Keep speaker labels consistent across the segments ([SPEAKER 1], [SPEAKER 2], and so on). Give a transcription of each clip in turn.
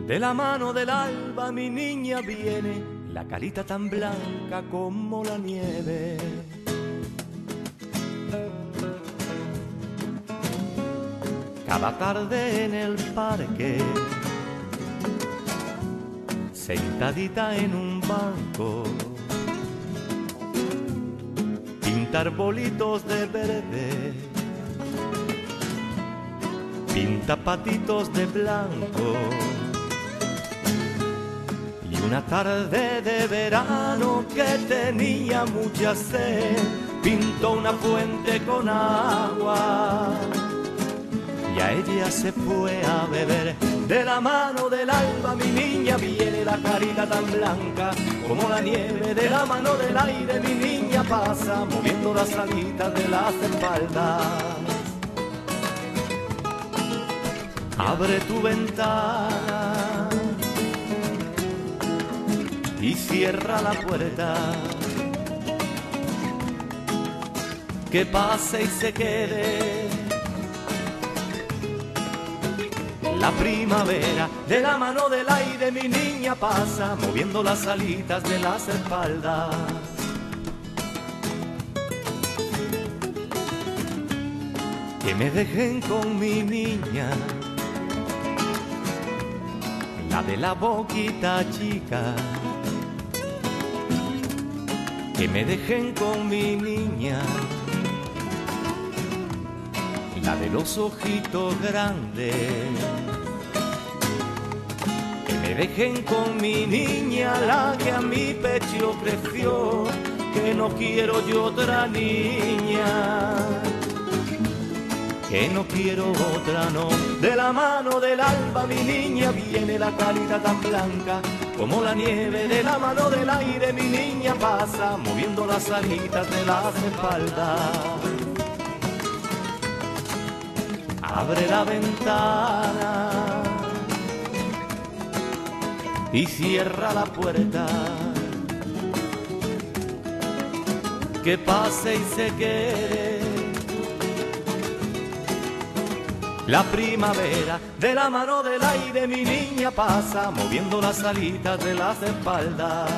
[SPEAKER 1] De la mano del alba mi niña viene, la carita tan blanca como la nieve. Cada tarde en el parque, sentadita en un banco, pinta arbolitos de verde, pinta patitos de blanco. Y una tarde de verano que tenía mucha sed, pintó una fuente con agua y a ella se fue a beber. De la mano del alba mi niña viene, la carita tan blanca como la nieve. De la mano del aire mi niña pasa, moviendo las alitas de las espaldas. Abre tu ventana y cierra la puerta, que pase y se quede la primavera. De la mano del aire mi niña pasa, moviendo las alitas de las espaldas. Que me dejen con mi niña, la de la boquita chica. Que me dejen con mi niña, la de los ojitos grandes. Que me dejen con mi niña, la que a mi pecho creció, que no quiero yo otra niña, que no quiero otra, no. De la mano del alba mi niña viene, la carita tan blanca como la nieve. De la mano del aire mi niña pasa, moviendo las alitas de las espaldas. Abre la ventana y cierra la puerta, que pase y se quede la primavera. De la mano del aire mi niña pasa, moviendo las alitas de las espaldas.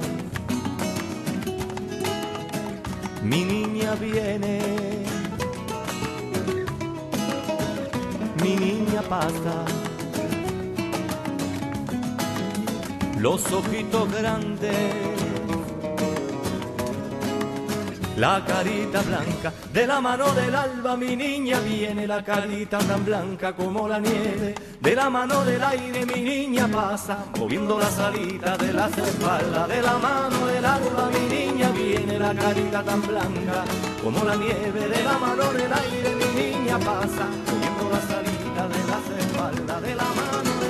[SPEAKER 1] Mi niña viene, mi niña pasa, los ojitos grandes, la carita blanca. De la mano del alba mi niña viene, la carita tan blanca como la nieve. De la mano del aire mi niña pasa, moviendo las alitas de las espaldas. De la mano del alba mi niña viene, la carita tan blanca como la nieve. De la mano del aire mi niña pasa, moviendo las alitas de las espaldas. De la mano